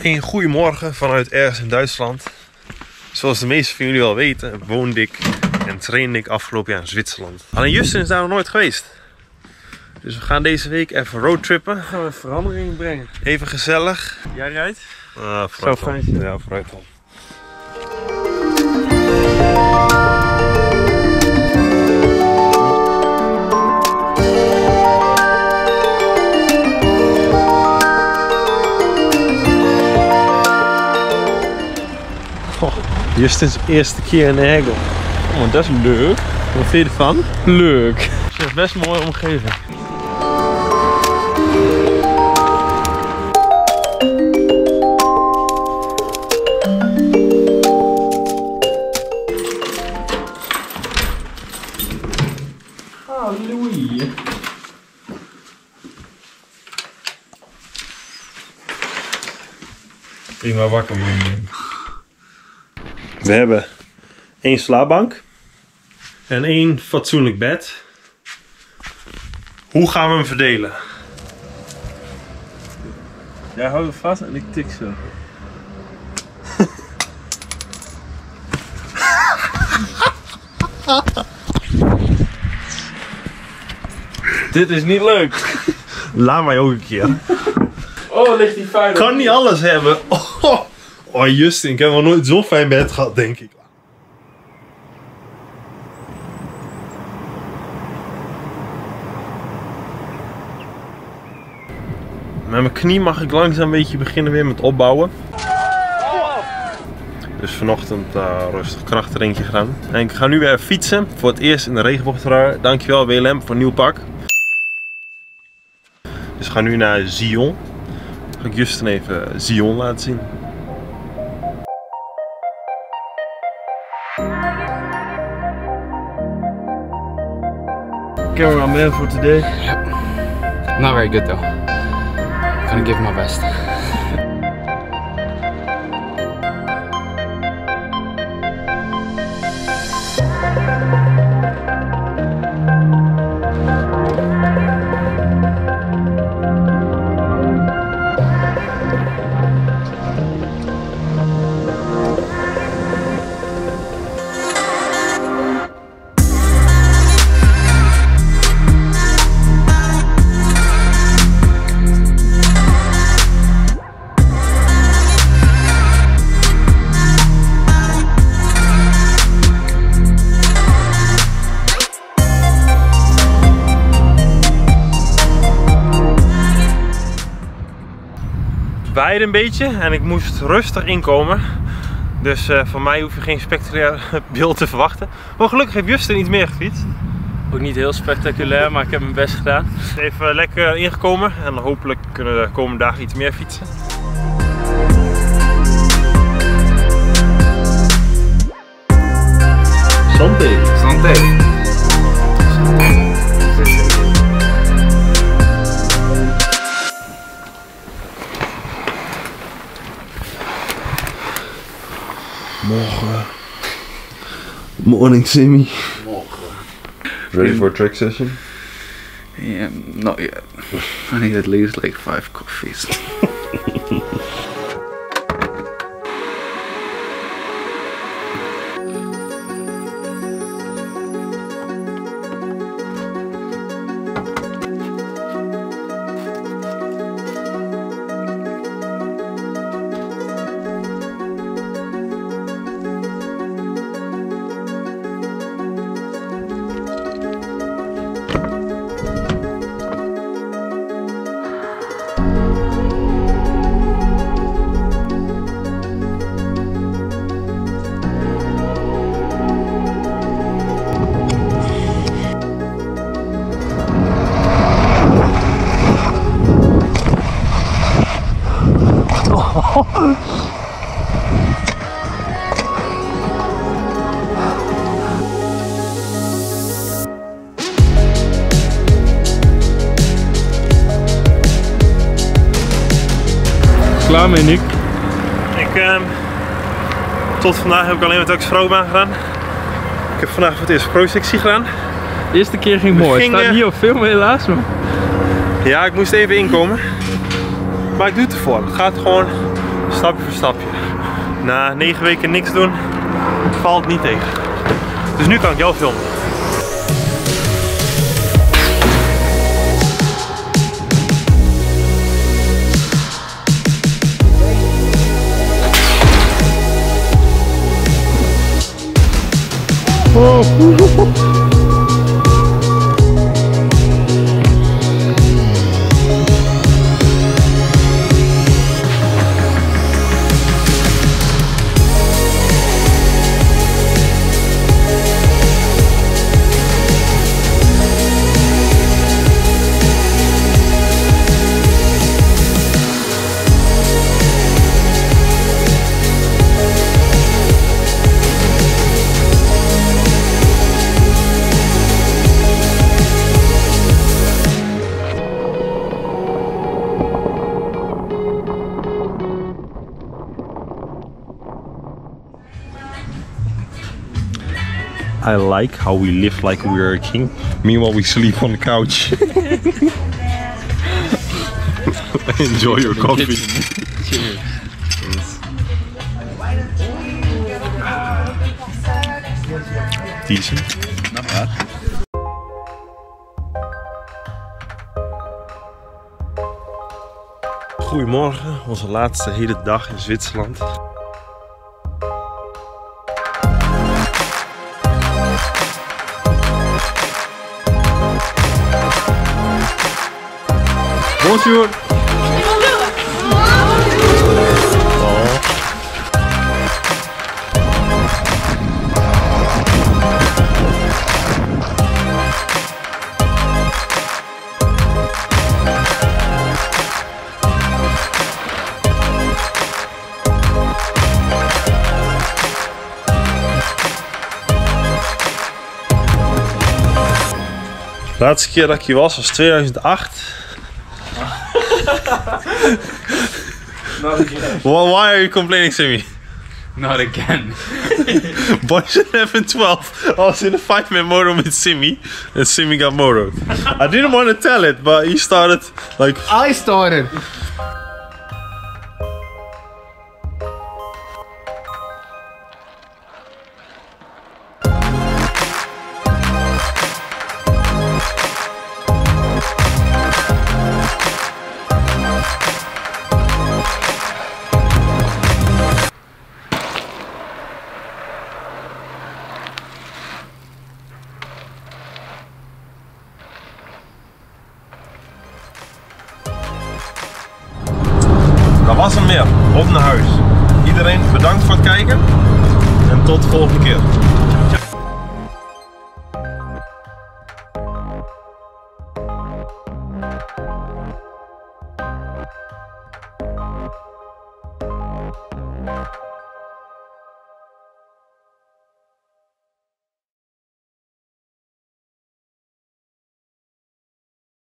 Geen goeiemorgen vanuit ergens in Duitsland. Zoals de meeste van jullie al weten, woonde ik en trainde ik afgelopen jaar in Zwitserland. Alleen Justin is daar nog nooit geweest. Dus we gaan deze week even roadtrippen. Gaan we verandering brengen. Even gezellig. Jij rijdt? Zou fijn zijn. Ja, vooruit dan. Justin's eerste keer in de Hegel. Oh, dat is leuk. Wat vind je ervan? Leuk. Het is best een mooie omgeving. Halleluja. Prima wakker worden. We hebben 1 slaapbank en 1 fatsoenlijk bed. Hoe gaan we hem verdelen? Jij houdt hem vast en ik tik zo. Dit is niet leuk. Laat mij ook een keer. Oh, ligt die fijn. Kan niet alles hebben. Oh, Justin, ik heb nog nooit zo'n fijn bed gehad, denk ik. Met mijn knie mag ik langzaam een beetje beginnen weer met opbouwen. Dus vanochtend rustig krachttraintje gedaan. En ik ga nu weer fietsen. Voor het eerst in de regenboogtrui. Dankjewel WLM voor een nieuw pak. Dus we gaan nu naar Zion. Ga ik Justin even Zion laten zien. Cameraman for today. Yep. Not very good though. Gonna give my best. Waaide een beetje en ik moest rustig inkomen. Dus van mij hoef je geen spectaculair beeld te verwachten. Maar gelukkig heeft Justin iets meer gefietst. Ook niet heel spectaculair, maar ik heb mijn best gedaan. Even lekker ingekomen en hopelijk kunnen we de komende dagen iets meer fietsen. Santé. Santé. Morgen. Morning, Simmy. Morgen. Ready for a track session? Yeah, not yet. I need at least like 5 coffees. Klaar mee, Nick? Tot vandaag heb ik alleen met ex-vrouwbaan gedaan. Ik heb vandaag voor het eerst pro-sectie gedaan. De eerste keer ging mooi. Het staat niet op film helaas. Maar... Ja, ik moest even inkomen. Maar ik doe het ervoor. Het gaat gewoon Stapje voor stapje. Na 9 weken niks doen, valt niet tegen. Dus nu kan ik jou filmen. I like how we live like we are a king. Meanwhile we sleep on the couch. Enjoy your coffee. Cheers. Decent. Not bad. Goedemorgen, onze laatste hele dag in Zwitserland. Bonjour. De laatste keer dat ik hier was 2008. Not again. Why are you complaining to me? Not again. Boys 11 12. I was in a 5-man moto with Simi, and Simi got motoed. I didn't want to tell it, but he started like. I started. Dat was hem weer. Op naar huis. Iedereen bedankt voor het kijken. En tot de volgende keer.